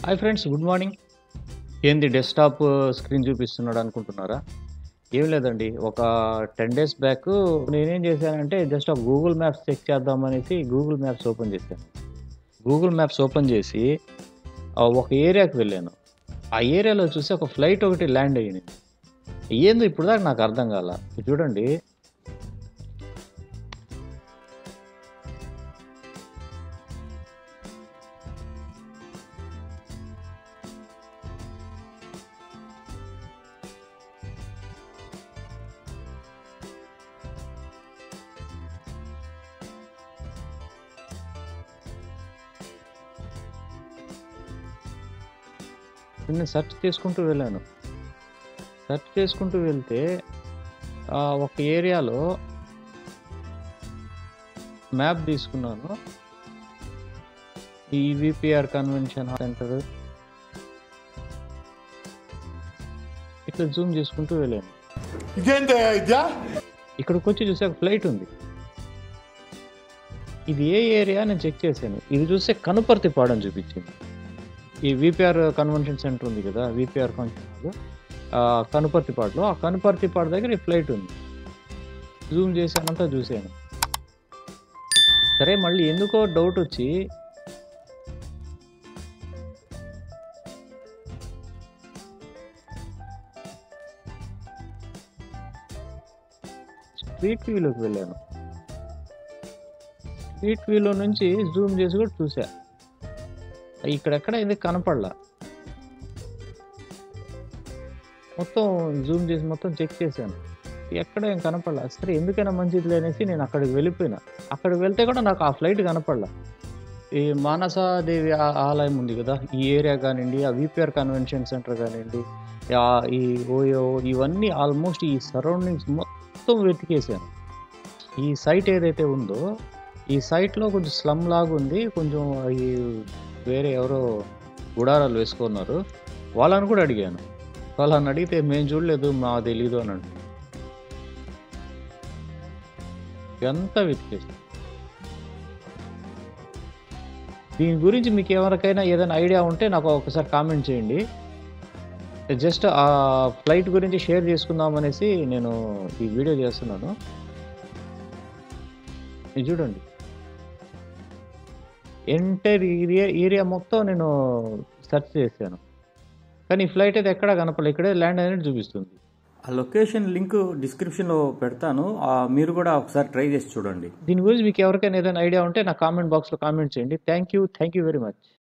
Hi friends, good morning. ఏంది desktop screen చూపిస్తున్నాడు అనుకుంటున్నారా? ఏం లేదండి. ఒక 10 డేస్ బ్యాక్ నేనేం చేశానంటే జస్ట్ ఆ గూగుల్ మ్యాప్స్ చెక్ చేద్దామనేసి గూగుల్ మ్యాప్స్ ఓపెన్ చేశాను. గూగుల్ మ్యాప్స్ ఓపెన్ చేసి ఒక ఏరియాకి వెళ్ళాను. ఆ ఏరియాలో చూసి ఒక ఫ్లైట్ ఒకటి ల్యాండ్ అయ్యింది. ఏందో ఇప్పటిదాకా నాకు అర్థం కాల. ఇది చూడండి. నేను సెర్చ్ చేసుకుంటూ వెళ్ళాను. సెర్చ్ చేసుకుంటూ వెళ్తే ఒక ఏరియాలో మ్యాప్ తీసుకున్నాను. ఈ విపిఆర్ కన్వెన్షన్ సెంటర్ ఇట్లా జూమ్ చేసుకుంటూ వెళ్ళాను. ఇక్కడికి వచ్చి చూసాక ఫ్లైట్ ఉంది. ఇది ఏ ఏరియా నేను చెక్ చేశాను. ఇది చూస్తే కనుపర్తిపాడు అని చూపించింది. ఈ విపిఆర్ కన్వెన్షన్ సెంటర్ ఉంది కదా, విపిఆర్ కన్వెన్షన్ కనుపర్తిపాడులో, ఆ కనుపర్తిపాడు దగ్గర ఈ ఫ్లైట్ ఉంది. జూమ్ చేశానంతా చూశాను. సరే, మళ్ళీ ఎందుకో డౌట్ వచ్చి స్ట్రీట్ వ్యూలోకి వెళ్ళాను. స్ట్రీట్ వ్యూలో నుంచి జూమ్ చేసి కూడా చూసా. ఇక్కడెక్కడ ఇది కనపడలా. మొత్తం జూమ్ చేసి మొత్తం చెక్ చేశాను. ఎక్కడ ఏం కనపడలా. సరే, ఎందుకైనా మంచిది అనేసి నేను అక్కడికి వెళ్ళిపోయినా. అక్కడికి వెళ్తే కూడా నాకు ఆ ఫ్లైట్ కనపడలా. ఈ మానసాదేవి ఆలయం ఉంది కదా, ఈ ఏరియా కానివ్వండి, ఆ విపిఆర్ కన్వెన్షన్ సెంటర్ కానివ్వండి, ఈ ఓయో, ఇవన్నీ ఆల్మోస్ట్ ఈ సరౌండింగ్స్ మొత్తం వెతికేసాను. ఈ సైట్ ఏదైతే ఉందో, ఈ సైట్లో కొంచెం స్లమ్ లాగా ఉంది. కొంచెం ఈ వేరే ఎవరో గుడారాలు వేసుకున్నారు. వాళ్ళని కూడా అడిగాను. వాళ్ళని అడిగితే మేము చూడలేదు, మా తెలీదు అని అంటారు. ఎంత వెతికేసాను. దీని గురించి మీకు ఎవరికైనా ఏదైనా ఐడియా ఉంటే నాకు ఒకసారి కామెంట్ చేయండి. జస్ట్ ఆ ఫ్లైట్ గురించి షేర్ చేసుకుందాం అనేసి నేను ఈ వీడియో చేస్తున్నాను. ఇది చూడండి. ఎంటైర్ ఏరియా మొత్తం నేను సెర్చ్ చేశాను, కానీ ఈ ఫ్లైట్ అయితే ఎక్కడా కనపడలేదు. ఇక్కడే ల్యాండ్ అనేది చూపిస్తుంది. ఆ లొకేషన్ లింక్ డిస్క్రిప్షన్లో పెడతాను, మీరు కూడా ఒకసారి ట్రై చేసి చూడండి. దీని గురించి మీకు ఎవరికైనా ఏదైనా ఐడియా ఉంటే నా కామెంట్ బాక్స్లో కామెంట్ చేయండి. Thank you very much.